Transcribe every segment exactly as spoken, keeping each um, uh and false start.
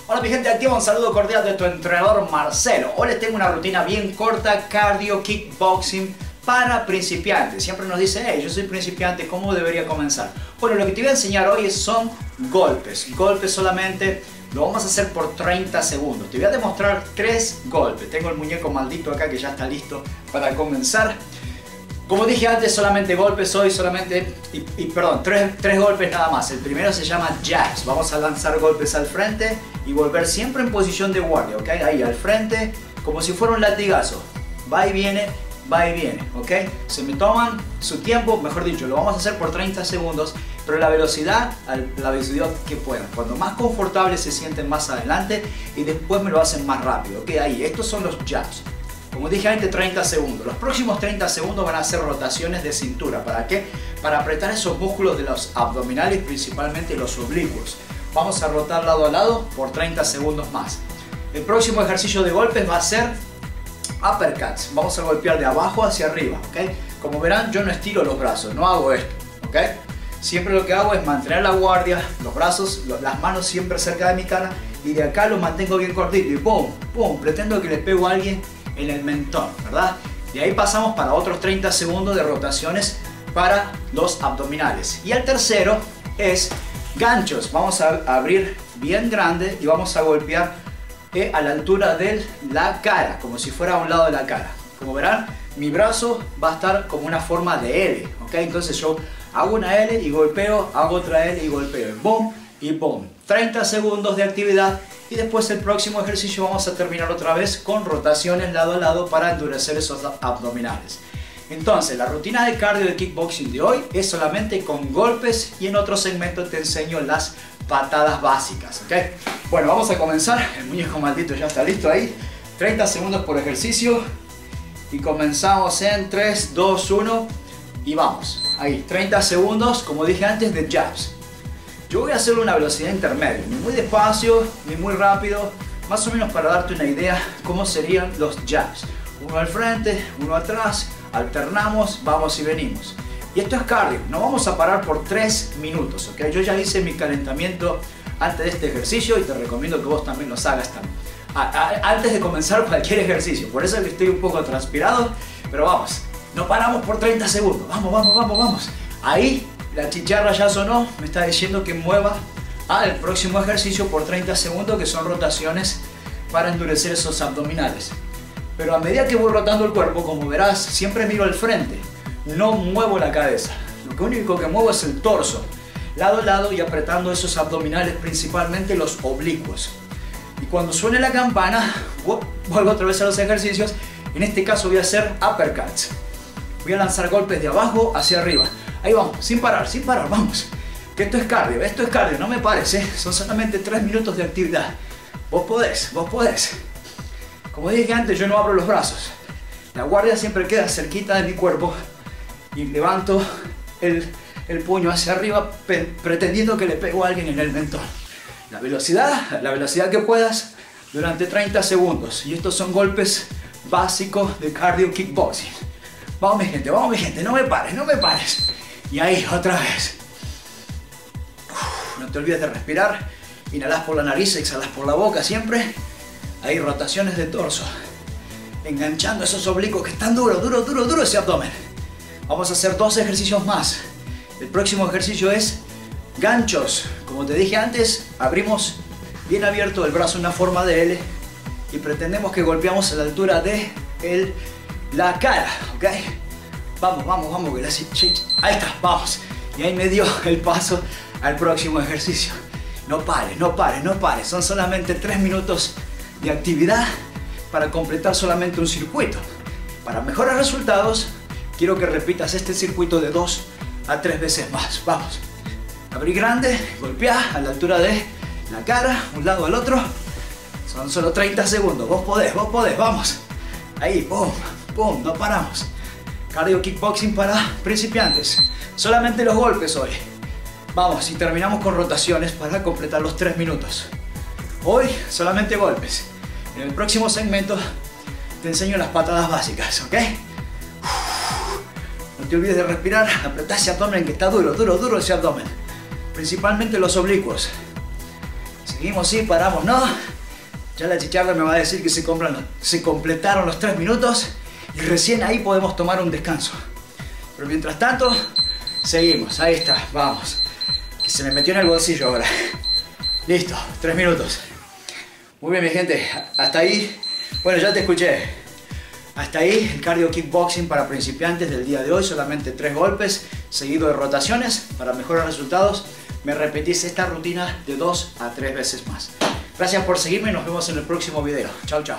Hola mi gente activa, un saludo cordial de tu entrenador Marcelo. Hoy les tengo una rutina bien corta, cardio, kickboxing para principiantes. Siempre nos dice, hey, yo soy principiante, ¿cómo debería comenzar? Bueno, lo que te voy a enseñar hoy son golpes, golpes solamente. Lo vamos a hacer por treinta segundos. Te voy a demostrar tres golpes. Tengo el muñeco maldito acá que ya está listo para comenzar. Como dije antes, solamente golpes hoy, solamente, y, y perdón, tres, tres golpes nada más. El primero se llama jabs. Vamos a lanzar golpes al frente y volver siempre en posición de guardia, ¿ok? Ahí al frente, como si fuera un latigazo. Va y viene, va y viene, ¿ok? Se me toman su tiempo, mejor dicho, lo vamos a hacer por treinta segundos, pero la velocidad, la velocidad que puedan. Cuando más confortable se sienten más adelante y después me lo hacen más rápido, ¿ok? Ahí, estos son los jabs. Como dije antes, treinta segundos. Los próximos treinta segundos van a ser rotaciones de cintura. ¿Para qué? Para apretar esos músculos de los abdominales, principalmente los oblicuos. Vamos a rotar lado a lado por treinta segundos más. El próximo ejercicio de golpes va a ser uppercuts. Vamos a golpear de abajo hacia arriba, ¿ok? Como verán, yo no estiro los brazos, no hago esto, ¿ok? Siempre lo que hago es mantener la guardia, los brazos, las manos siempre cerca de mi cara y de acá los mantengo bien cortito y ¡pum! ¡Pum! Pretendo que le pego a alguien en el mentón, ¿verdad? Y ahí pasamos para otros treinta segundos de rotaciones para los abdominales. Y el tercero es ganchos. Vamos a abrir bien grande y vamos a golpear eh, a la altura de la cara, como si fuera a un lado de la cara. Como verán, mi brazo va a estar como una forma de L, ¿ok? Entonces yo hago una L y golpeo, hago otra L y golpeo, y boom y boom. treinta segundos de actividad. Y después el próximo ejercicio vamos a terminar otra vez con rotaciones lado a lado para endurecer esos abdominales. Entonces la rutina de cardio de kickboxing de hoy es solamente con golpes y en otro segmento te enseño las patadas básicas, ¿ok? Bueno, vamos a comenzar. El muñeco maldito ya está listo ahí. treinta segundos por ejercicio y comenzamos en tres, dos, uno y vamos. Ahí, treinta segundos, como dije antes, de jabs. Yo voy a hacerlo a una velocidad intermedia, ni muy despacio, ni muy rápido, más o menos para darte una idea cómo serían los jabs. Uno al frente, uno atrás, alternamos, vamos y venimos. Y esto es cardio, no vamos a parar por tres minutos, ¿ok? Yo ya hice mi calentamiento antes de este ejercicio y te recomiendo que vos también los hagas también. A, a, antes de comenzar cualquier ejercicio, por eso es que estoy un poco transpirado, pero vamos, no paramos por treinta segundos, vamos, vamos, vamos, vamos. Ahí la chicharra ya sonó, me está diciendo que mueva al próximo ejercicio por treinta segundos, que son rotaciones para endurecer esos abdominales. Pero a medida que voy rotando el cuerpo, como verás, siempre miro al frente, no muevo la cabeza. Lo único que muevo es el torso, lado a lado y apretando esos abdominales, principalmente los oblicuos. Y cuando suene la campana, vuelvo otra vez a los ejercicios. En este caso voy a hacer uppercuts. Voy a lanzar golpes de abajo hacia arriba. Ahí vamos, sin parar, sin parar, vamos. Que esto es cardio, esto es cardio, no me pares, ¿eh? Son solamente tres minutos de actividad. Vos podés, vos podés. Como dije antes, yo no abro los brazos. La guardia siempre queda cerquita de mi cuerpo y levanto el, el puño hacia arriba pretendiendo que le pego a alguien en el mentón. La velocidad, la velocidad que puedas durante treinta segundos. Y estos son golpes básicos de cardio kickboxing. Vamos mi gente, vamos mi gente, no me pares, no me pares. Y ahí, otra vez. Uf, no te olvides de respirar. Inhalas por la nariz, exhalas por la boca siempre. Ahí, rotaciones de torso. Enganchando esos oblicuos que están duros, duro, duro, duro ese abdomen. Vamos a hacer dos ejercicios más. El próximo ejercicio es ganchos. Como te dije antes, abrimos bien abierto el brazo en una forma de L. Y pretendemos que golpeamos a la altura de el, la cara, ¿ok? Vamos, vamos, vamos, ahí está, vamos. Y ahí me dio el paso al próximo ejercicio. No pares, no pares, no pares. Son solamente tres minutos de actividad para completar solamente un circuito. Para mejores resultados, quiero que repitas este circuito de dos a tres veces más. Vamos. Abrí grande, golpeá a la altura de la cara, un lado al otro. Son solo treinta segundos. Vos podés, vos podés, vamos. Ahí, pum, pum, no paramos. Cardio kickboxing para principiantes. Solamente los golpes hoy. Vamos, y terminamos con rotaciones para completar los tres minutos. Hoy solamente golpes. En el próximo segmento te enseño las patadas básicas, ¿ok? No te olvides de respirar, apretá ese abdomen que está duro, duro, duro ese abdomen. Principalmente los oblicuos. Seguimos, sí, paramos, no. Ya la chicharra me va a decir que se, compran, se completaron los tres minutos y recién ahí podemos tomar un descanso. Pero mientras tanto, seguimos. Ahí está, vamos. Que se me metió en el bolsillo ahora. Listo, tres minutos. Muy bien, mi gente, hasta ahí. Bueno, ya te escuché. Hasta ahí el cardio kickboxing para principiantes del día de hoy. Solamente tres golpes, seguido de rotaciones. Para mejores resultados, me repetís esta rutina de dos a tres veces más. Gracias por seguirme y nos vemos en el próximo video. Chao, chao.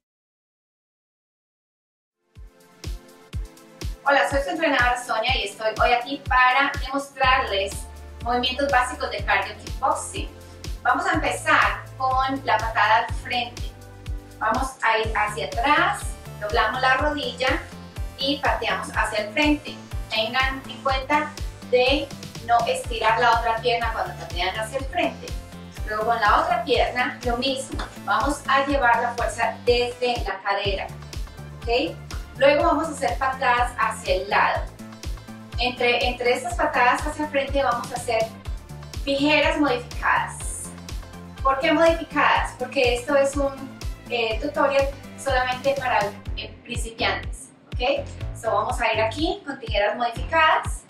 Hola, soy su entrenadora Sonia y estoy hoy aquí para demostrarles movimientos básicos de cardio kickboxing. Vamos a empezar con la patada al frente. Vamos a ir hacia atrás, doblamos la rodilla y pateamos hacia el frente. Tengan en cuenta de no estirar la otra pierna cuando patean hacia el frente. Luego con la otra pierna, lo mismo. Vamos a llevar la fuerza desde la cadera. ¿Okay? Luego vamos a hacer patadas hacia el lado. Entre, entre estas patadas hacia el frente vamos a hacer tijeras modificadas. ¿Por qué modificadas? Porque esto es un eh, tutorial solamente para eh, principiantes. ¿Okay? So, vamos a ir aquí con tijeras modificadas.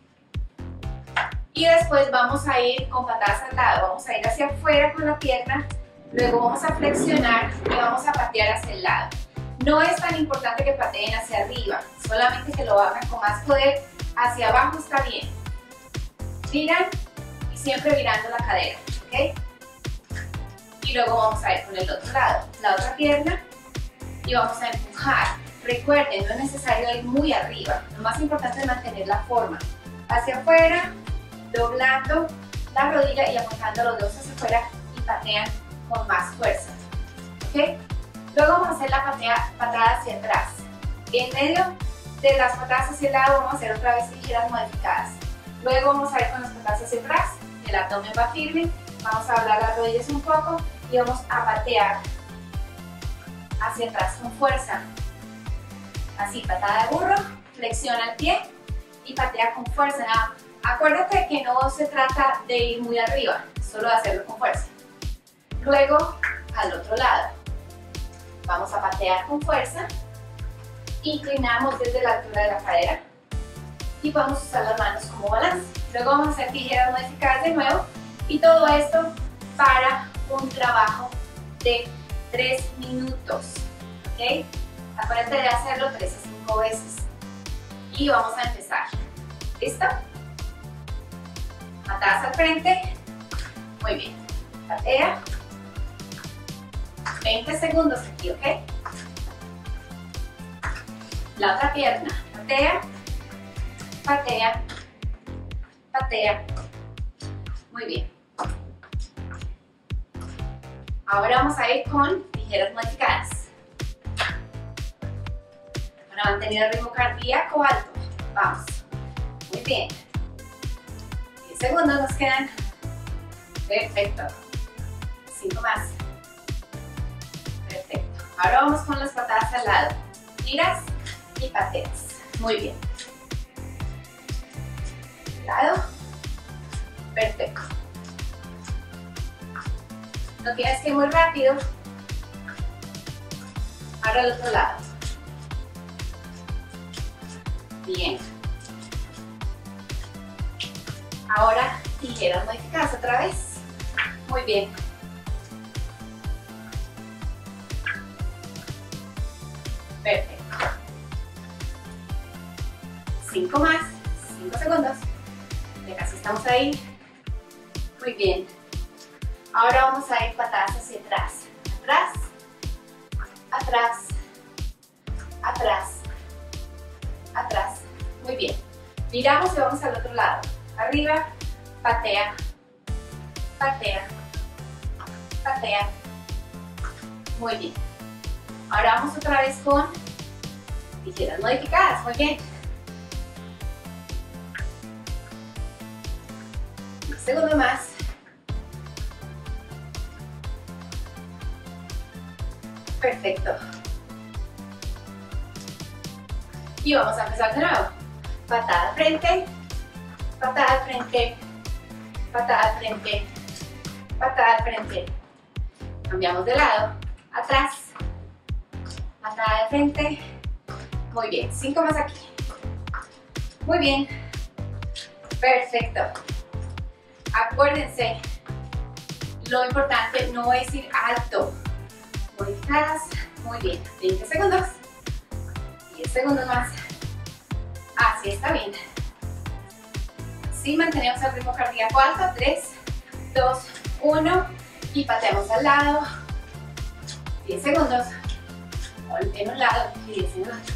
Y después vamos a ir con patadas al lado, vamos a ir hacia afuera con la pierna, luego vamos a flexionar y vamos a patear hacia el lado. No es tan importante que pateen hacia arriba, solamente que lo hagan con más poder, hacia abajo está bien. Giran y siempre virando la cadera, ¿ok? Y luego vamos a ir con el otro lado, la otra pierna y vamos a empujar. Recuerden, no es necesario ir muy arriba, lo más importante es mantener la forma. Hacia afuera, doblando la rodilla y apuntando los dedos hacia afuera y patean con más fuerza. ¿Okay? Luego vamos a hacer la patea, patada hacia atrás. En medio de las patadas hacia el lado vamos a hacer otra vez tijeras modificadas. Luego vamos a ir con las patadas hacia atrás, el abdomen va firme, vamos a doblar las rodillas un poco y vamos a patear hacia atrás con fuerza. Así, patada de burro, flexiona el pie y patea con fuerza. Nada. Acuérdate que no se trata de ir muy arriba, solo de hacerlo con fuerza. Luego, al otro lado, vamos a patear con fuerza, inclinamos desde la altura de la cadera y vamos a usar las manos como balance. Luego vamos a hacer tijeras modificadas de nuevo y todo esto para un trabajo de tres minutos. ¿Okay? Acuérdate de hacerlo tres a cinco veces. Y vamos a empezar. ¿Listo? Patadas al frente. Muy bien. Patea. veinte segundos aquí, ¿ok? La otra pierna. Patea. Patea. Patea. Muy bien. Ahora vamos a ir con tijeras modificadas. Para mantener el ritmo cardíaco alto. Vamos. Muy bien. diez segundos nos quedan. Perfecto. cinco más. Perfecto. Ahora vamos con las patadas al lado. Giras y pateas. Muy bien. Lado. Perfecto. No tienes que ir muy rápido. Ahora al otro lado. Bien. Ahora tijeras modificadas otra vez. Muy bien. Perfecto. Cinco más. Cinco segundos. Ya casi estamos ahí. Muy bien. Ahora vamos a ir patadas hacia atrás. Atrás. Atrás. Atrás. Atrás. Muy bien. Viramos y vamos al otro lado. Arriba, patea, patea, patea. Muy bien. Ahora vamos otra vez con tijeras modificadas. Muy bien. Un segundo más. Perfecto. Y vamos a empezar de nuevo. Patada al frente, patada al frente, patada al frente, patada al frente. Cambiamos de lado, atrás, patada de frente. Muy bien, cinco más aquí. Muy bien, perfecto. Acuérdense, lo importante no es ir alto. Modificadas, muy bien. veinte segundos, diez segundos más. Así está bien. Sí, mantenemos el ritmo cardíaco alto. tres, dos, uno. Y pateamos al lado. diez segundos. En un lado y diez en el otro.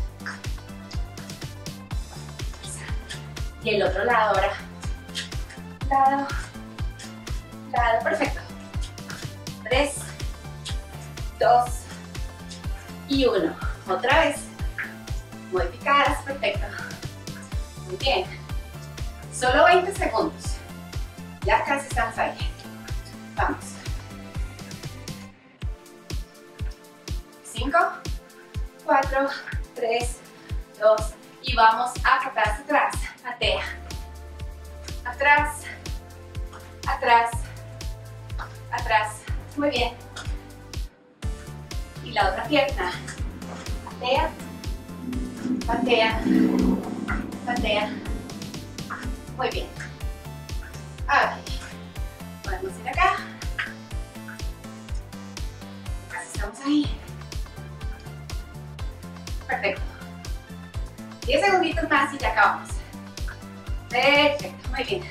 Y el otro lado ahora. Lado. Lado. Perfecto. tres, dos y uno. Otra vez. Modificadas. Perfecto. Muy bien. Solo veinte segundos. Ya casi estamos ahí. Vamos. cinco, cuatro, tres, dos y vamos a patadas atrás. Patea. Atrás. Atrás. Atrás. Muy bien. Y la otra pierna. Patea. Patea. Patea. Muy bien. Ok. Podemos ir acá. Casi estamos ahí. Perfecto. diez segunditos más y ya acabamos. Perfecto. Muy bien.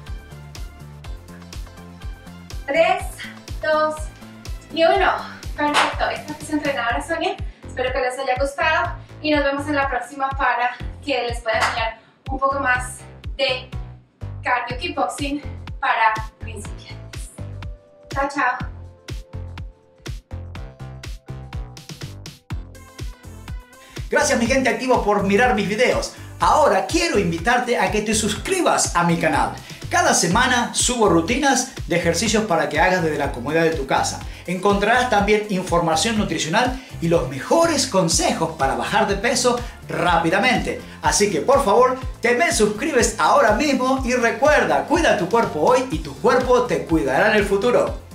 tres, dos y uno. Perfecto. Esta es su entrenadora Sonia. Espero que les haya gustado y nos vemos en la próxima para que les pueda enseñar un poco más de cardio kickboxing para principiantes. Chao, chao. Gracias mi gente activa por mirar mis videos. Ahora quiero invitarte a que te suscribas a mi canal. Cada semana subo rutinas de ejercicios para que hagas desde la comodidad de tu casa. Encontrarás también información nutricional y los mejores consejos para bajar de peso rápidamente. Así que por favor, te me suscribes ahora mismo y recuerda, cuida tu cuerpo hoy y tu cuerpo te cuidará en el futuro.